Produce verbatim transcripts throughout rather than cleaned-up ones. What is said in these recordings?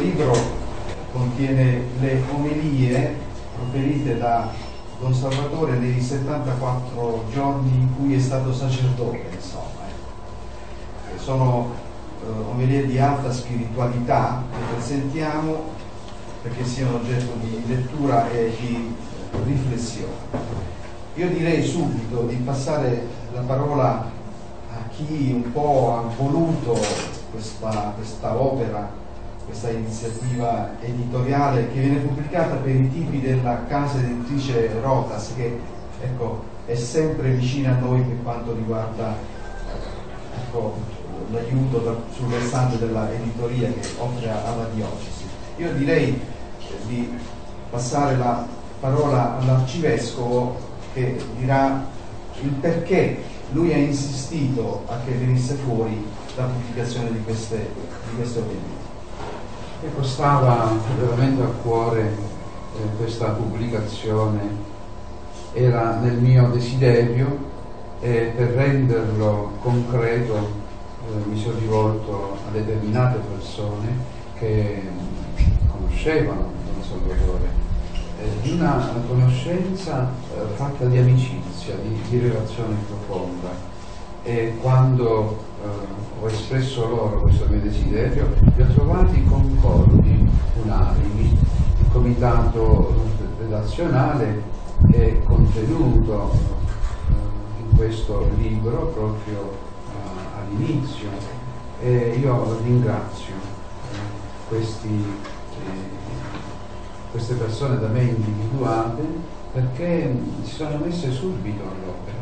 libro contiene le omelie proferite da Don Salvatore nei settantaquattro giorni in cui è stato sacerdote, insomma. Eh. Sono eh, omelie di alta spiritualità che presentiamo perché siano oggetto di lettura e di riflessione. Io direi subito di passare la parola a chi un po' ha voluto questa, questa opera, questa iniziativa editoriale che viene pubblicata per i tipi della casa editrice Rotas, che ecco, è sempre vicina a noi per quanto riguarda ecco, l'aiuto sul versante della editoria che offre alla diocesi. Io direi di passare la parola all'arcivescovo che dirà il perché lui ha insistito a che venisse fuori la pubblicazione di queste, di queste omelie. E costava veramente a cuore eh, questa pubblicazione, era nel mio desiderio e per renderlo concreto eh, mi sono rivolto a determinate persone che conoscevano Don Salvatore, eh, di una conoscenza eh, fatta di amicizia, di, di relazione profonda, e quando eh, ho espresso loro questo mio desiderio li ho trovati concordi, unanimi. Il comitato redazionale è contenuto eh, in questo libro proprio eh, all'inizio, e io ringrazio eh, questi, eh, queste persone da me individuate perché si sono messe subito all'opera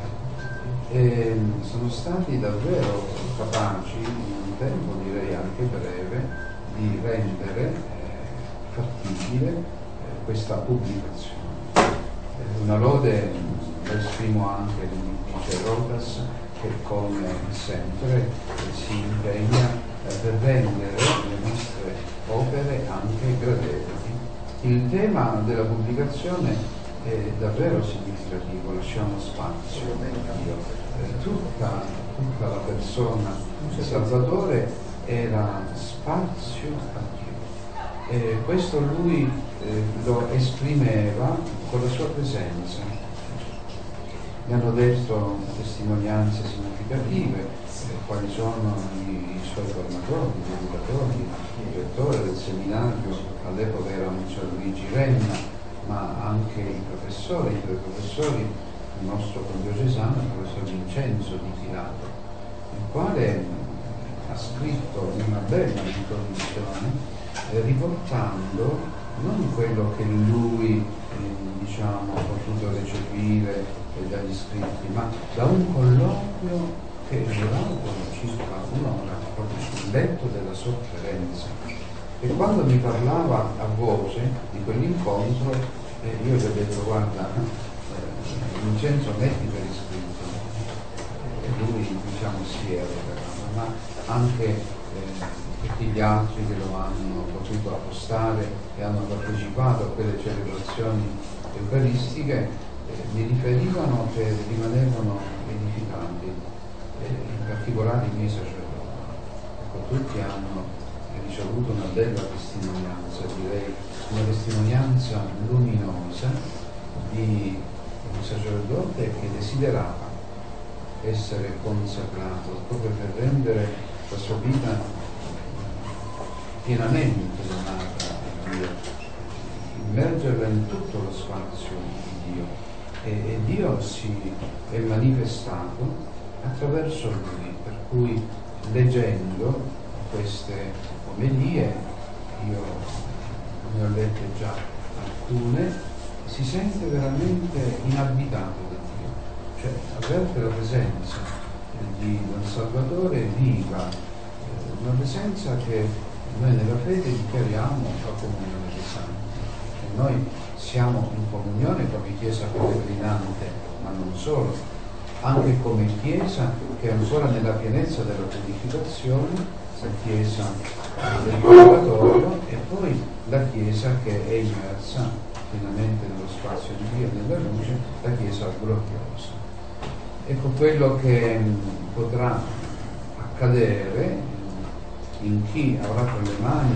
e sono stati davvero capaci in un tempo, direi anche breve, di rendere eh, fattibile eh, questa pubblicazione. Eh, una lode la esprimo anche all'editrice Rotas, che come sempre eh, si impegna eh, per rendere le nostre opere anche gradevoli. Il tema della pubblicazione è davvero significativo, lasciamo spazio a Dio. Eh, tutta, tutta la persona di Salvatore era spazio a Dio, e questo lui eh, lo esprimeva con la sua presenza. Mi hanno detto testimonianze significative, eh, quali sono i, i suoi formatori, gli educatori, il direttore del seminario, all'epoca era Monsignor Luigi Renna, ma anche i professori, i tre professori, il nostro condiocesano, il professor Vincenzo Di Pilato, il quale ha scritto una bella introduzione eh, riportando non quello che lui eh, diciamo, ha potuto recepire eh, dagli scritti, ma da un colloquio che è durato circa un'ora proprio sul letto della sofferenza. E quando mi parlava a voce di quell'incontro, eh, io gli ho detto: guarda, eh, Vincenzo, metti per iscritto. E lui, diciamo, si era, ma anche eh, tutti gli altri che lo hanno potuto appostare e hanno partecipato a quelle celebrazioni eucaristiche eh, mi riferivano che rimanevano edificati, eh, in particolare i miei sacerdoti. Ecco, tutti hanno ricevuto una bella testimonianza, direi una testimonianza luminosa di un sacerdote che desiderava essere consacrato proprio per rendere la sua vita pienamente donata a Dio, immergerla in tutto lo spazio di Dio, e, e Dio si è manifestato attraverso lui, per cui leggendo queste omelie, io ne ho lette già alcune, si sente veramente inabitato da Dio, cioè avverte la presenza di Don Salvatore viva, una presenza che noi nella fede dichiariamo la comunione dei santi, e noi siamo in comunione come Chiesa pellegrinante, ma non solo, anche come Chiesa che è ancora nella pienezza della purificazione, la Chiesa del purgatorio, e poi la Chiesa che è immersa pienamente nello spazio di Dio, nella luce, la Chiesa gloriosa. Ecco quello che potrà accadere in chi avrà tra le mani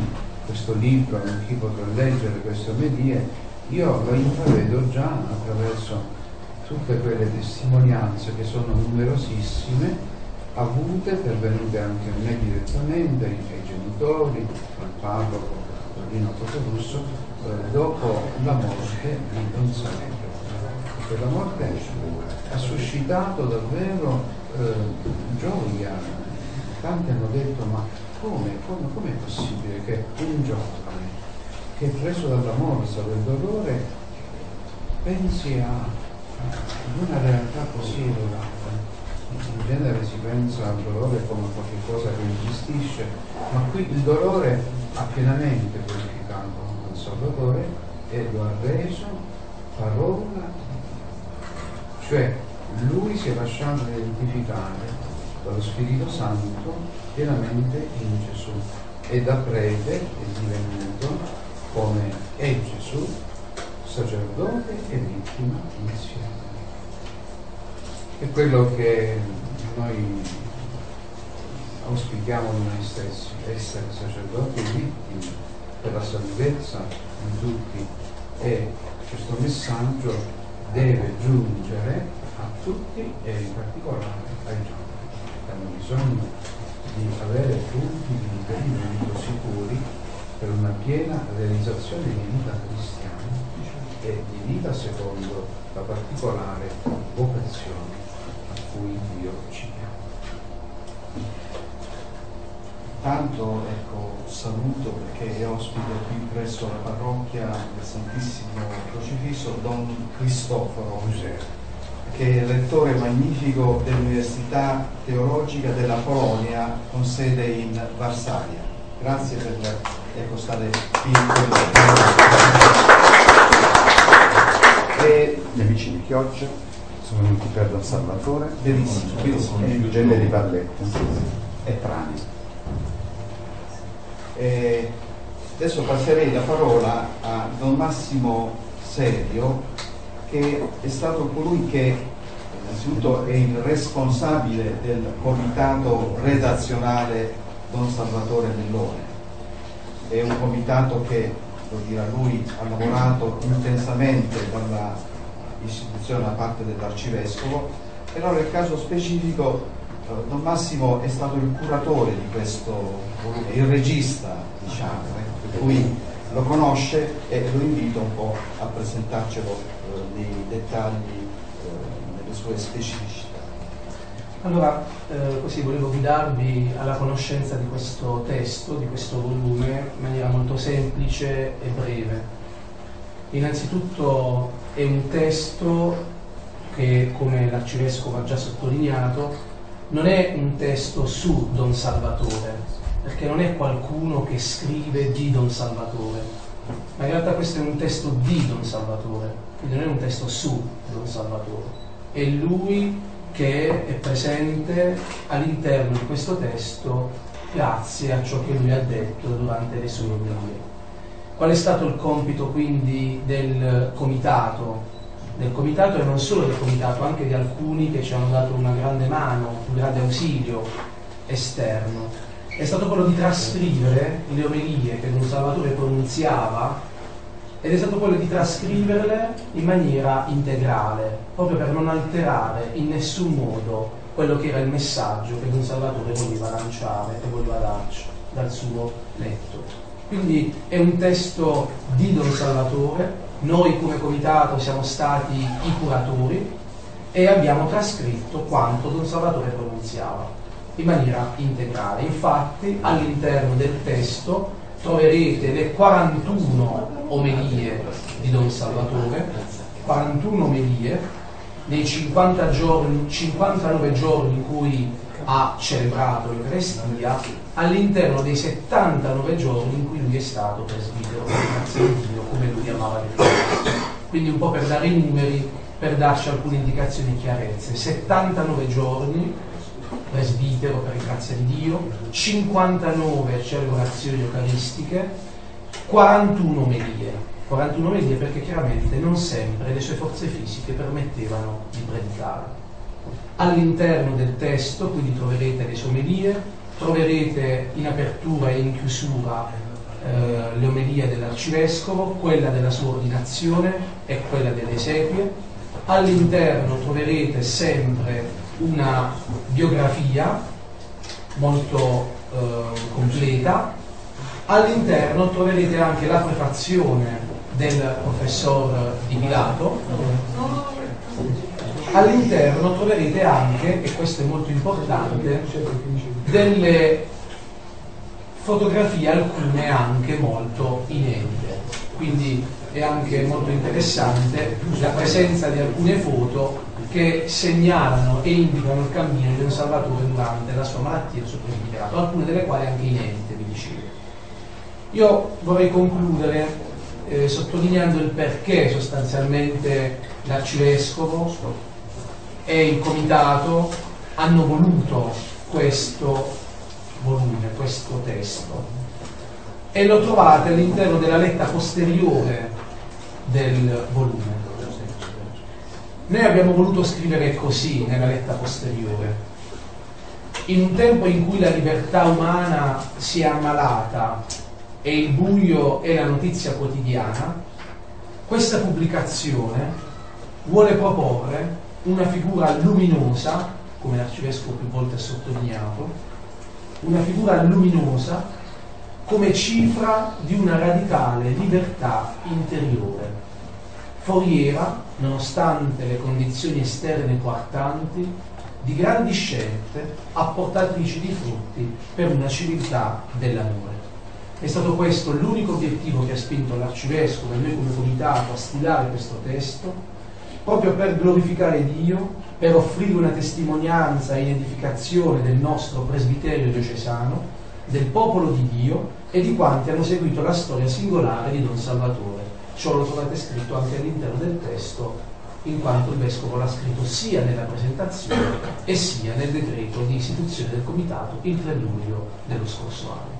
questo libro in chi potrà leggere queste omelie, io lo intravedo già attraverso tutte quelle testimonianze che sono numerosissime, avute, pervenute anche a me direttamente, ai genitori, al parroco Torino Totorusso, eh, dopo la morte di Don Saverio. Perché la morte ha suscitato davvero eh, gioia. Tanti hanno detto: ma come, come, come è possibile che un giovane che è preso dalla morsa del dolore pensi a una realtà così elevata? In genere si pensa al dolore come a qualcosa che esistisce, ma qui il dolore ha pienamente purificato il Salvatore e lo ha reso parola, cioè lui si è lasciato identificare dallo Spirito Santo pienamente in Gesù, e da prete è divenuto, come è Gesù, sacerdote e vittima insieme. È quello che noi auspichiamo di noi stessi, essere sacerdoti e vittime per la salvezza di tutti, e questo messaggio deve giungere a tutti e in particolare ai giovani. Abbiamo bisogno di avere punti di riferimento sicuri per una piena realizzazione di vita cristiana e di vita secondo la particolare vocazione a cui Dio ci chiama. Tanto ecco, saluto, perché è ospite qui presso la parrocchia del Santissimo Crocifisso Don Cristoforo, che è rettore magnifico dell'Università Teologica della Polonia con sede in Varsavia. Grazie per ecco, stare qui in e gli amici di Chioggia sono venuti per Don Salvatore, benissimo, benissimo. E Gelle di Valletta e Prani. E adesso passerei la parola a Don Massimo Serio, che è stato colui che innanzitutto è il responsabile del comitato redazionale Don Salvatore Mellone. È un comitato che, lo dirà lui, ha lavorato intensamente dalla istituzione da parte dell'Arcivescovo, però nel caso specifico Don Massimo è stato il curatore di questo volume, il regista, diciamo, eh, per cui lo conosce, e lo invito un po' a presentarcelo eh, nei dettagli, eh, nelle sue specificità. Allora, eh, così volevo guidarvi alla conoscenza di questo testo, di questo volume, in maniera molto semplice e breve. Innanzitutto è un testo che, come l'Arcivescovo ha già sottolineato, non è un testo su Don Salvatore, perché non è qualcuno che scrive di Don Salvatore, ma in realtà questo è un testo di Don Salvatore, quindi non è un testo su Don Salvatore. È lui che è presente all'interno di questo testo grazie a ciò che lui ha detto durante le sue omelie. Qual è stato il compito quindi del comitato? Del comitato, e non solo del comitato, anche di alcuni che ci hanno dato una grande mano, un grande ausilio esterno. È stato quello di trascrivere le omelie che Don Salvatore pronunziava, ed è stato quello di trascriverle in maniera integrale, proprio per non alterare in nessun modo quello che era il messaggio che Don Salvatore voleva lanciare e voleva darci dal suo letto. Quindi è un testo di Don Salvatore. Noi come comitato siamo stati i curatori e abbiamo trascritto quanto Don Salvatore pronunziava in maniera integrale. Infatti all'interno del testo troverete le quarantuno omelie di Don Salvatore, quarantuno omelie nei cinquanta giorni, cinquantanove giorni in cui ha celebrato l'Eucaristia, all'interno dei settantanove giorni in cui lui è stato presbitero, grazie a Dio, come lui amava le cose. Quindi un po' per dare i numeri, per darci alcune indicazioni e chiarezze. settantanove giorni presbitero per grazia di Dio, cinquantanove celebrazioni eucaristiche, quarantuno omelie. quarantuno omelie perché chiaramente non sempre le sue forze fisiche permettevano di predicare. All'interno del testo quindi troverete le sue omelie, troverete in apertura e in chiusura eh, le omelie dell'arcivescovo, quella della sua ordinazione e quella delle esequie. All'interno troverete sempre una biografia molto eh, completa. All'interno troverete anche la prefazione del professor Di Pilato. All'interno troverete anche, e questo è molto importante, delle fotografie, alcune anche molto inedite. Quindi è anche molto interessante la presenza di alcune foto che segnalano e indicano il cammino di Don Salvatore durante la sua malattia e il suo presbiterato, alcune delle quali anche inedite, vi dicevo. Io vorrei concludere eh, sottolineando il perché sostanzialmente l'arcivescovo e il comitato hanno voluto questo volume, questo testo, e lo trovate all'interno della letta posteriore del volume. Noi abbiamo voluto scrivere così nella letta posteriore: in un tempo in cui la libertà umana si è ammalata e il buio è la notizia quotidiana, questa pubblicazione vuole proporre una figura luminosa, come l'arcivescovo più volte ha sottolineato, una figura luminosa come cifra di una radicale libertà interiore, foriera, nonostante le condizioni esterne coartanti, di grandi scelte apportatrici di frutti per una civiltà dell'amore. È stato questo l'unico obiettivo che ha spinto l'arcivescovo e noi come comitato a stilare questo testo, proprio per glorificare Dio, per offrire una testimonianza in edificazione del nostro presbiterio diocesano, del popolo di Dio e di quanti hanno seguito la storia singolare di Don Salvatore. Ciò lo trovate scritto anche all'interno del testo, in quanto il vescovo l'ha scritto sia nella presentazione e sia nel decreto di istituzione del comitato il tre luglio dello scorso anno.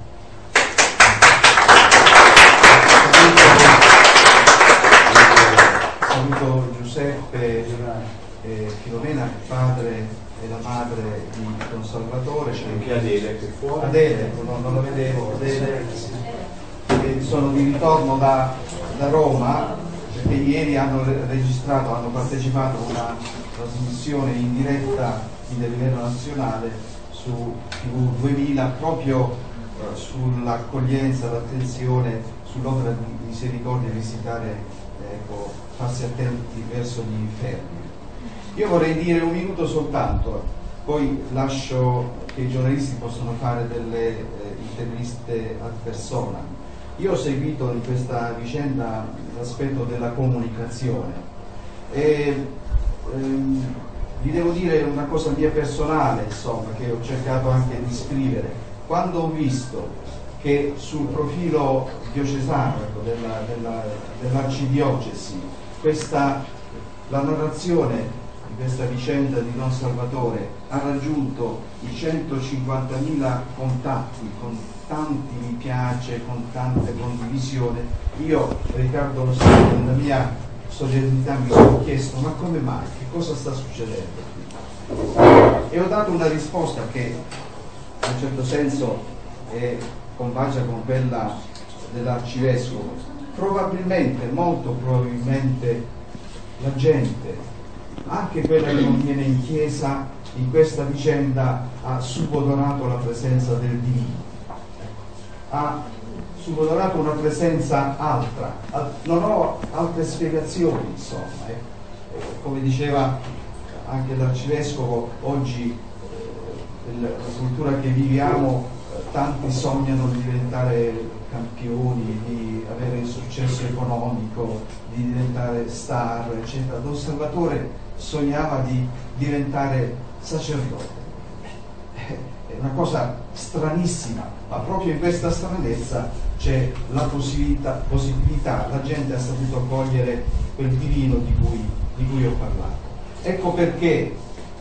Saluto Giuseppe e Filomena, il padre e la madre di Don Salvatore. C'è anche Adele che fuori. Adele, non, non lo vedevo, Adele, che sono di ritorno da, da Roma, perché ieri hanno registrato, hanno partecipato a una trasmissione in diretta in livello nazionale su tivù duemila proprio eh, sull'accoglienza, l'attenzione sull'opera di misericordia, visitare, ecco, farsi attenti verso gli infermi. Io vorrei dire un minuto soltanto, poi lascio che i giornalisti possano fare delle eh, interviste ad persona. Io ho seguito in questa vicenda l'aspetto della comunicazione e ehm, vi devo dire una cosa mia personale, insomma, che ho cercato anche di scrivere. Quando ho visto che sul profilo diocesano, ecco, della, della, dell'arcidiocesi, questa, la narrazione di questa vicenda di Don Salvatore ha raggiunto i centocinquantamila contatti con tanti mi piace, con tante condivisioni, io, Riccardo lo sa, nella mia solennità mi sono chiesto: ma come mai? Che cosa sta succedendo qui? E ho dato una risposta che in un certo senso è convagia con quella dell'arcivescovo. Probabilmente, molto probabilmente, la gente, anche quella che non viene in chiesa, in questa vicenda ha subodorato la presenza del divino, ha subodorato una presenza altra. Non ho altre spiegazioni, insomma. Eh. Come diceva anche l'arcivescovo, oggi eh, la cultura che viviamo, eh, tanti sognano di diventare campioni, di avere il successo economico, di diventare star, eccetera. Don Salvatore sognava di diventare sacerdote. È una cosa stranissima, ma proprio in questa stranezza c'è la possibilità, possibilità, la gente ha saputo cogliere quel divino di cui, di cui ho parlato. Ecco perché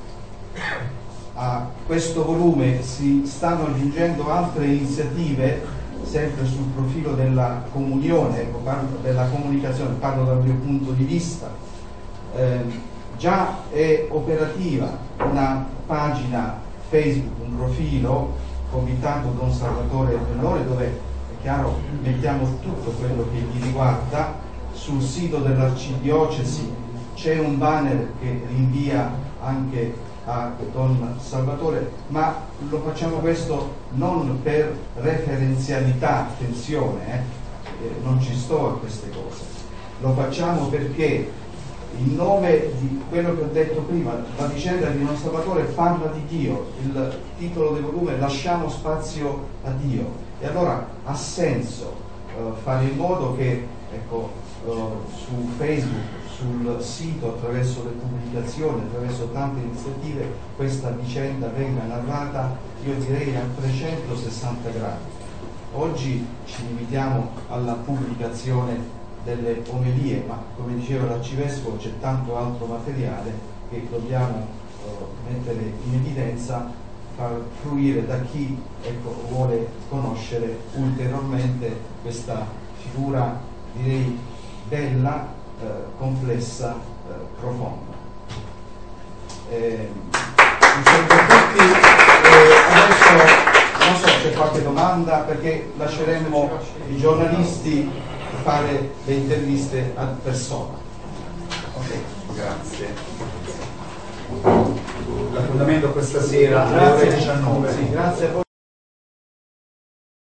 a questo volume si stanno aggiungendo altre iniziative, sempre sul profilo della comunione, ecco, parlo della comunicazione, parlo dal mio punto di vista. Eh, già è operativa una pagina Facebook, un profilo, Comitato Don Salvatore Bellore, dove chiaro? Mettiamo tutto quello che gli riguarda sul sito dell'arcidiocesi, c'è un banner che rinvia anche a Don Salvatore, ma lo facciamo questo non per referenzialità, attenzione, eh, eh, non ci sto a queste cose, lo facciamo perché in nome di quello che ho detto prima, la vicenda di Don Salvatore parla di Dio, il titolo del volume è Lasciamo spazio a Dio, e allora ha senso uh, fare in modo che, ecco, uh, su Facebook, sul sito, attraverso le pubblicazioni, attraverso tante iniziative, questa vicenda venga narrata, io direi a trecentosessanta gradi. Oggi ci limitiamo alla pubblicazione delle omelie, ma come diceva l'Arcivescovo c'è tanto altro materiale che dobbiamo uh, mettere in evidenza, far fruire da chi, ecco, vuole conoscere ulteriormente questa figura, direi, bella, eh, complessa, eh, profonda. Eh, mi sento tutti, eh, adesso non so se c'è qualche domanda, perché lasceremmo i giornalisti fare le interviste ad persona. Ok, grazie. L'appuntamento questa sera alle ore diciannove. Sì, grazie a voi.